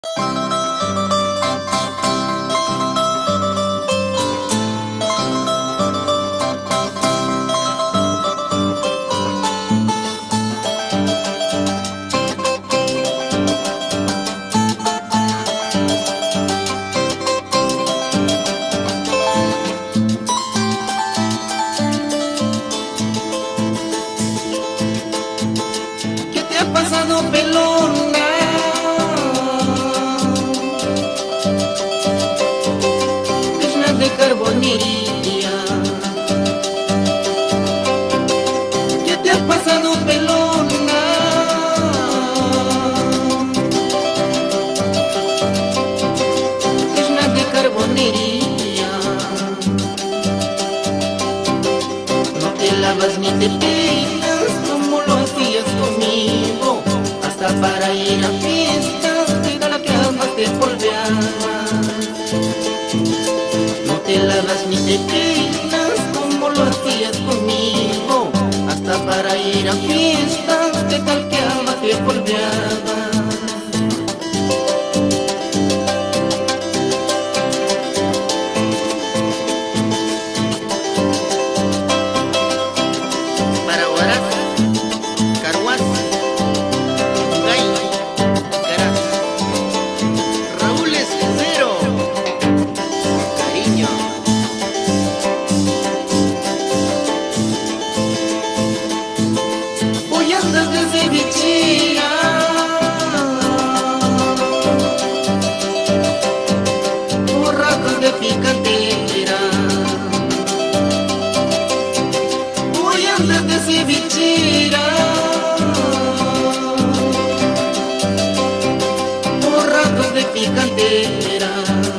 Pasado pelona, Krishna de carbonilla. ¿Qué te ha pasado pelona? Krishna de carbonilla. No te lavas ni te peinas como lo hacías conmigo. Hasta para ir a fiestas, te da la cama, te polveadas. No te lavas ni te peinas como lo hacías conmigo. Hasta para ir a fiestas, te talqueaba, te polveadas. Hoy andas de cevichera, borrachos de picantera. Hoy andas de cevichera, borrachos de picantera.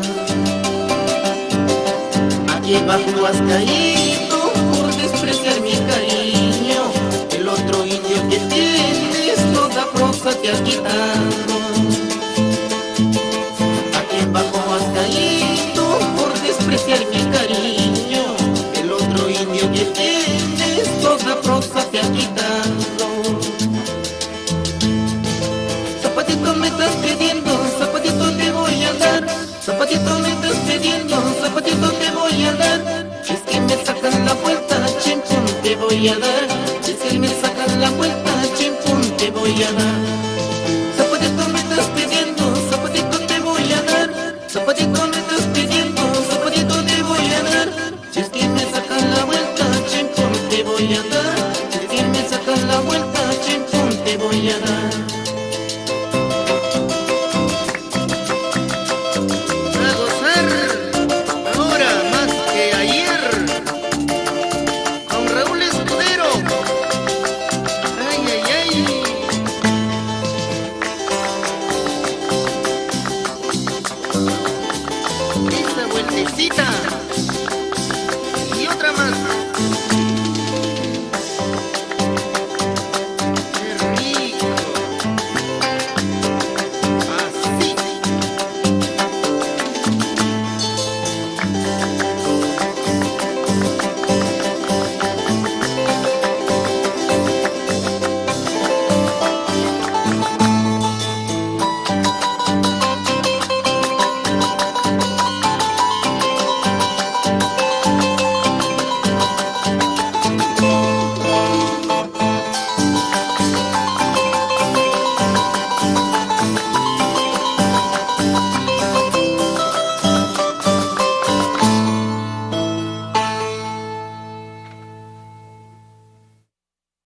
Aquí abajo has caído por despreciar mi cariño. El otro indio que tienes, toda prosa te ha quitado. Aquí abajo has caído por despreciar mi cariño. El otro indio que tienes, toda prosa te ha quitado. Zapatito me estás pidiendo, zapatito te voy a dar. Zapatito me estás pidiendo, zapatito te voy a dar. Si es que me sacan la vuelta, chimpón te voy a dar.